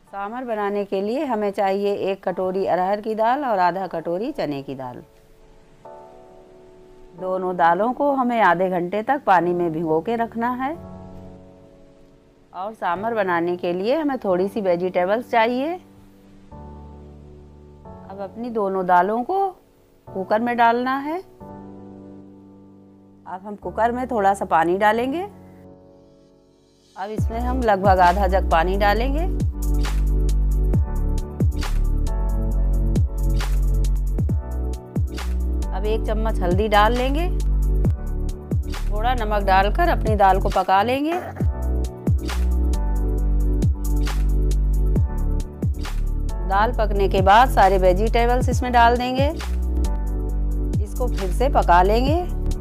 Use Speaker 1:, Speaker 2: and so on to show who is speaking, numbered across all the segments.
Speaker 1: सांभर बनाने के लिए हमें चाहिए 1 कटोरी अरहर की दाल और आधा कटोरी चने की दाल। दोनों दालों को हमें आधे घंटे तक पानी में भिगो के रखना है। और सांभर बनाने के लिए हमें थोड़ी सी वेजिटेबल्स चाहिए। अब अपनी दोनों दालों को कुकर में डालना है। अब हम कुकर में थोड़ा सा पानी डालेंगे। अब इसमें हम लगभग आधा जग पानी डालेंगे। अब 1 चम्मच हल्दी डाल लेंगे। थोड़ा नमक डालकर अपनी दाल को पका लेंगे। दाल पकने के बाद सारे वेजिटेबल्स इसमें डाल देंगे। इसको फिर से पका लेंगे।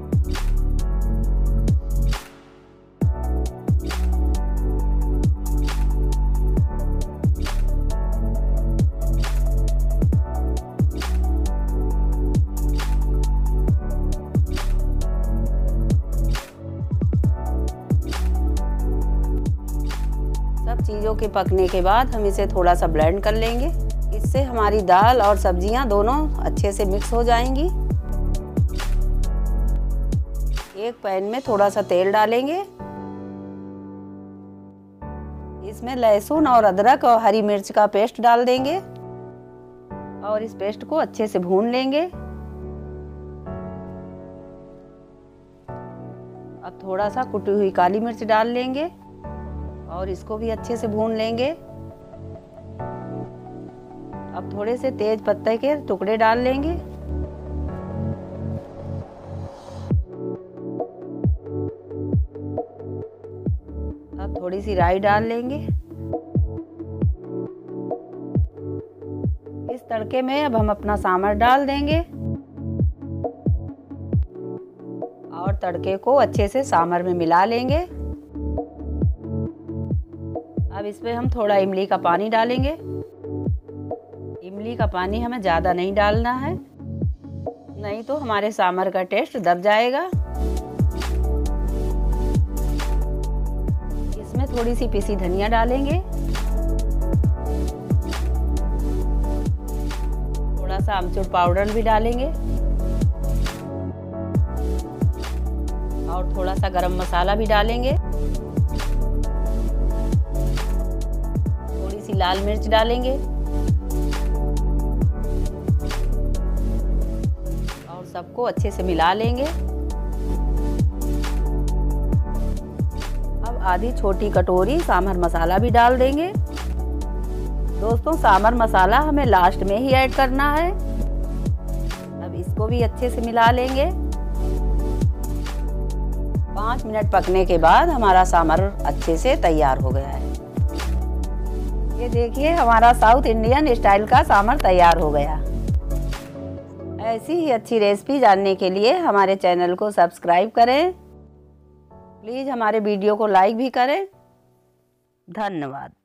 Speaker 1: सब चीज़ों के पकने के बाद हम इसे थोड़ा सा ब्लेंड कर लेंगे। इससे हमारी दाल और सब्जियां दोनों अच्छे से मिक्स हो जाएंगी। एक पैन में थोड़ा सा तेल डालेंगे। इसमें लहसुन और अदरक और हरी मिर्च का पेस्ट डाल देंगे और इस पेस्ट को अच्छे से भून लेंगे। अब थोड़ा सा कुटी हुई काली मिर्च डाल लेंगे और इसको भी अच्छे से भून लेंगे। अब थोड़े से तेज पत्ते के टुकड़े डाल लेंगे। अब थोड़ी सी राई डाल लेंगे। इस तड़के में अब हम अपना सांभर डाल देंगे और तड़के को अच्छे से सांभर में मिला लेंगे। अब इसमें हम थोड़ा इमली का पानी डालेंगे। इमली का पानी हमें ज़्यादा नहीं डालना है, नहीं तो हमारे सांभर का टेस्ट दब जाएगा। इसमें थोड़ी सी पिसी धनिया डालेंगे। थोड़ा सा आमचूर पाउडर भी डालेंगे और थोड़ा सा गरम मसाला भी डालेंगे। थोड़ी सी लाल मिर्च डालेंगे और सबको अच्छे से मिला लेंगे। अब आधी छोटी कटोरी सांभर मसाला भी डाल देंगे। दोस्तों, सांभर मसाला हमें लास्ट में ही ऐड करना है। अब इसको भी अच्छे से मिला लेंगे। 5 मिनट पकने के बाद हमारा सांभर अच्छे से तैयार हो गया है। ये देखिए, हमारा साउथ इंडियन स्टाइल का सांभर तैयार हो गया। ऐसी ही अच्छी रेसिपी जानने के लिए हमारे चैनल को सब्सक्राइब करें। प्लीज़ हमारे वीडियो को लाइक भी करें। धन्यवाद।